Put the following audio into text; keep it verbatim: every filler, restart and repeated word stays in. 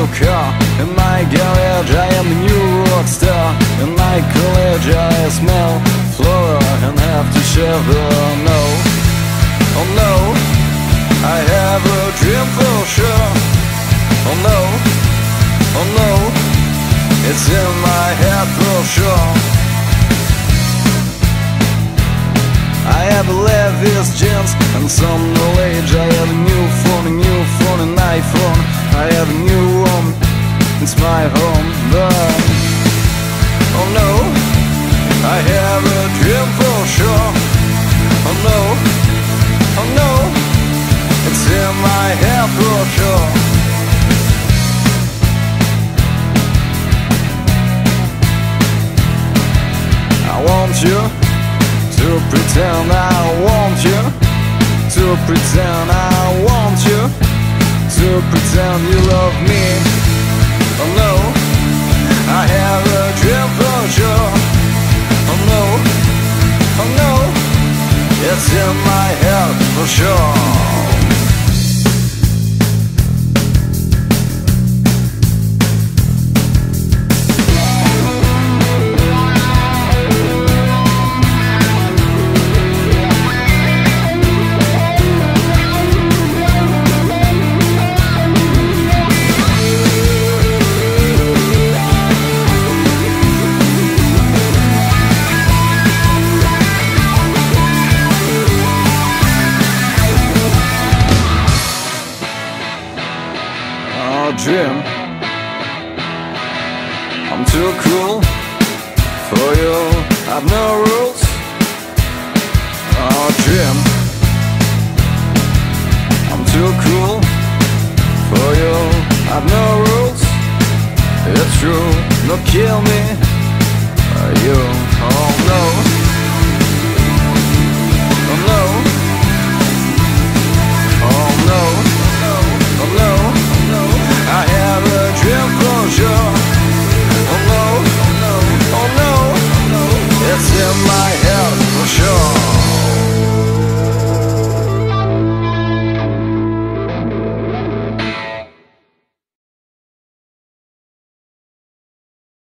new car. In my garage I am a new rock star. In my college I smell flora and have to shave the no. Oh no, I have a dream for sure. Oh no, oh no, it's in my head for sure. I have a Levi's jeans and some knowledge. I have a new phone, a new phone, an iPhone. I have a new home, it's my home. But oh no, I have a dream for sure. Oh no, oh no, it's in my head for sure. I want you to pretend I want you, to pretend I want you, to pretend you love me. Oh no, I have a dream for sure. Oh no, oh no, it's in my head for sure. Dream, I'm too cool for you, I've no rules. Oh dream, I'm too cool for you, I've no rules. It's true, no kill me, you, oh no.